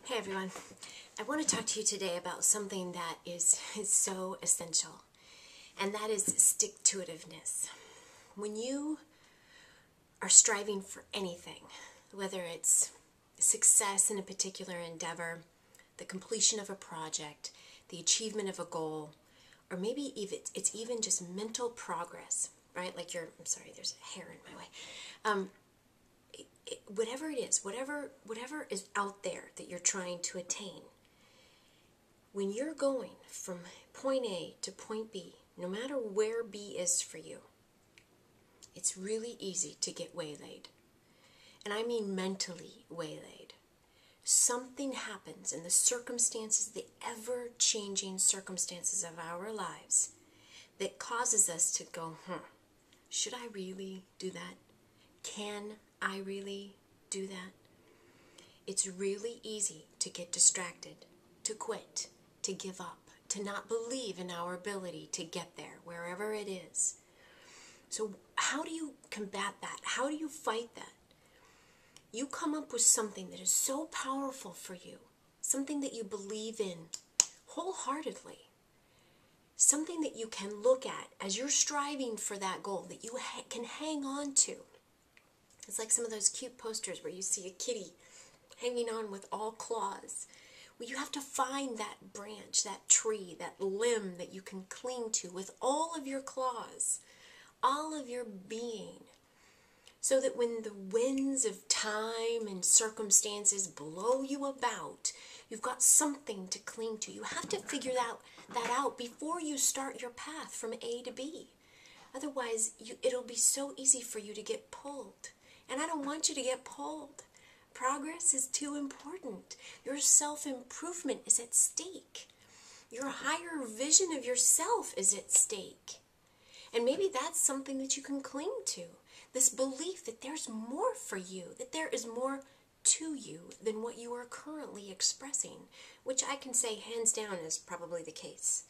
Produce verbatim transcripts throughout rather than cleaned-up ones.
Hey everyone, I want to talk to you today about something that is, is so essential, and that is stick-to-itiveness. When you are striving for anything, whether it's success in a particular endeavor, the completion of a project, the achievement of a goal, or maybe even it's even just mental progress, right? Like you're, I'm sorry, there's a hair in my way. Um, It, whatever it is, whatever whatever is out there that you're trying to attain, when you're going from point A to point B, no matter where B is for you, it's really easy to get waylaid. And I mean mentally waylaid. Something happens in the circumstances, the ever-changing circumstances of our lives, that causes us to go, hmm, should I really do that? Can I really do that? It's really easy to get distracted, to quit, to give up, to not believe in our ability to get there, wherever it is. So how do you combat that? How do you fight that? You come up with something that is so powerful for you, something that you believe in wholeheartedly, something that you can look at as you're striving for that goal, that you ha- can hang on to. It's like some of those cute posters where you see a kitty hanging on with all claws. Well, you have to find that branch, that tree, that limb that you can cling to with all of your claws, all of your being, so that when the winds of time and circumstances blow you about, you've got something to cling to. You have to figure that, that out before you start your path from A to B. Otherwise, you, it'll be so easy for you to get pulled. And I don't want you to get pulled. Progress is too important. Your self-improvement is at stake. Your higher vision of yourself is at stake. And maybe that's something that you can cling to. This belief that there's more for you, that there is more to you than what you are currently expressing, which I can say hands down is probably the case.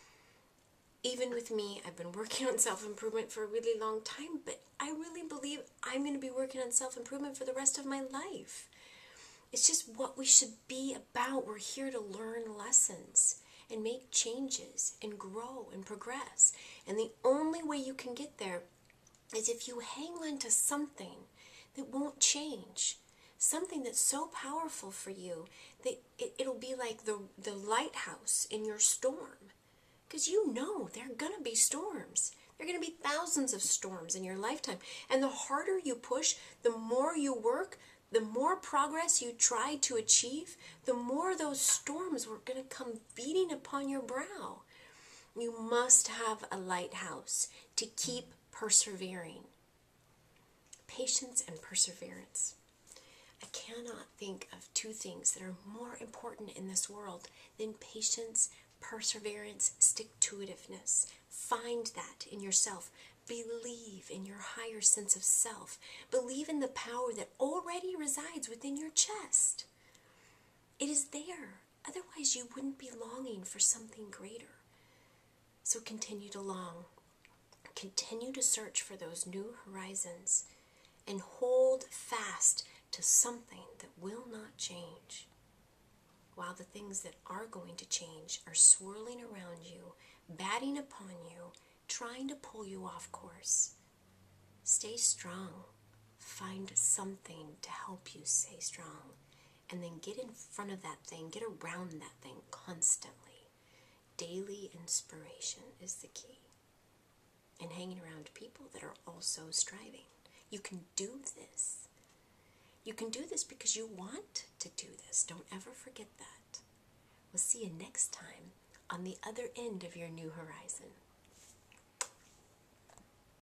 Even with me, I've been working on self-improvement for a really long time, but I really believe I'm going to be working on self-improvement for the rest of my life. It's just what we should be about. We're here to learn lessons and make changes and grow and progress. And the only way you can get there is if you hang on to something that won't change, something that's so powerful for you that it, it'll be like the, the lighthouse in your storm. Because you know there are going to be storms. There are going to be thousands of storms in your lifetime. And the harder you push, the more you work, the more progress you try to achieve, the more those storms are going to come beating upon your brow. You must have a lighthouse to keep persevering. Patience and perseverance. I cannot think of two things that are more important in this world than patience, perseverance, stick-to-itiveness. Find that in yourself. Believe in your higher sense of self. Believe in the power that already resides within your chest. It is there. Otherwise, you wouldn't be longing for something greater. So continue to long. Continue to search for those new horizons and hold fast to something that will not change, while the things that are going to change are swirling around you, batting upon you, trying to pull you off course. Stay strong. Find something to help you stay strong. And then get in front of that thing, get around that thing constantly. Daily inspiration is the key. And hanging around people that are also striving. You can do this. You can do this because you want to do this. Don't ever forget that. We'll see you next time on the other end of your new horizon.